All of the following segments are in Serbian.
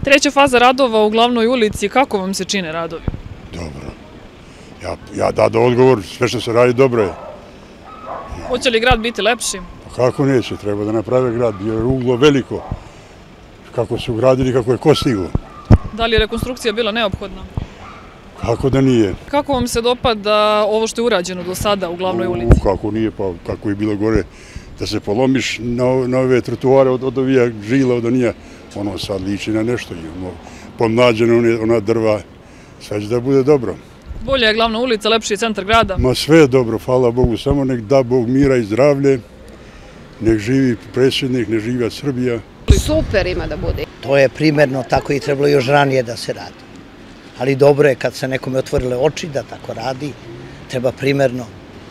Treća faza radova u glavnoj ulici, kako vam se čine radovi? Dobro. Ja dao odgovor, sve što se radi dobro je. Hoće li grad biti lepši? Pa kako neće, treba da naprave grad, jer je ruglo veliko. Kako su gradili, kako je ko stiglo. Da li je rekonstrukcija bila neophodna? Kako da nije? Kako vam se dopada ovo što je urađeno do sada u glavnoj ulici? Kako nije, pa kako je bilo gore, da se polomiš na ove trotuare od ovija žila, od onija, ono sad liči na nešto, pomlađeno ona drva, sad će da bude dobro. Bolje je glavna ulica, lepši je centar grada? Ma sve je dobro, hvala Bogu, samo nek da Bog mira i zdravlje, nek živi predsjednik, nek živi Srbija. Super ima da bude. To je primerno, tako i trebalo još ranije da se radi. Ali dobro je kad se nekome otvorile oči da tako radi, treba primerno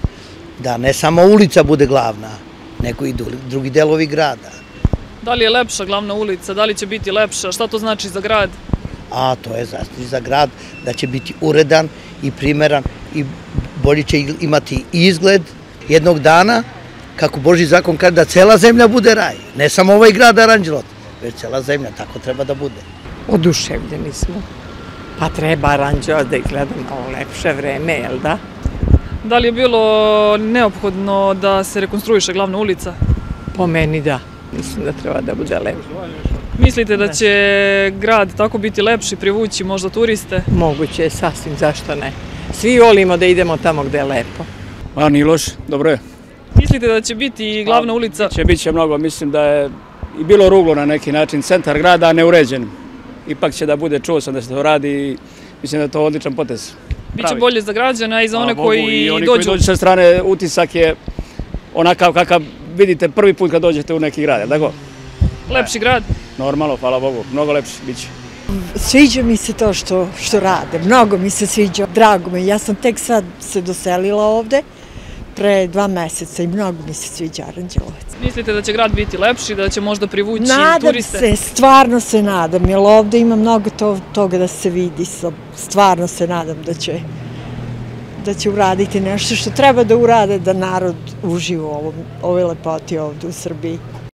da ne samo ulica bude glavna, nego i drugi delovi grada. Da li je lepša glavna ulica, da li će biti lepša, šta to znači za grad? A to je znači za grad da će biti uredan i primeran i bolje će imati izgled jednog dana, kako Božji zakon kaže da cela zemlja bude raj. Ne samo ovaj grad Aranđelot, već cela zemlja, tako treba da bude. Oduševljeni smo. Pa treba Aranđelot da izgleda malo lepše vreme, jel da? Da li je bilo neophodno da se rekonstruiše glavna ulica? Po meni da. Mislim da treba da bude lepše. Mislite da će grad tako biti lepši, privući možda turiste? Moguće je sasvim, zašto ne? Svi volimo da idemo tamo gde je lepo. Ma, nije loš, dobro je. Mislite da će biti glavna ulica? Biće mnogo, mislim da je i bilo ruglo na neki način, centar grada neuređen. Ipak će da bude, čuo sam da se to radi i mislim da je to odličan potez. Biće bolje za građana i za one koji dođu. I oni koji dođu sa strane, utisak je onakav kakav vidite prvi put kad dođete u neki grad, je li tako? Lepši grad? Normalno, hvala Bogu, mnogo lepši biće. Sviđa mi se to što rade, mnogo mi se sviđa, drago mi. Ja sam tek sad se doselila ovde, pre 2 meseca i mnogo mi se sviđa Aranđelovac. Mislite da će grad biti lepši, da će možda privući turiste? Nadam se, stvarno se nadam, jer ovde ima mnogo toga da se vidi, stvarno se nadam da će uraditi nešto što treba da urade da narod uživa u ovoj lepoti ovde u Srbiji.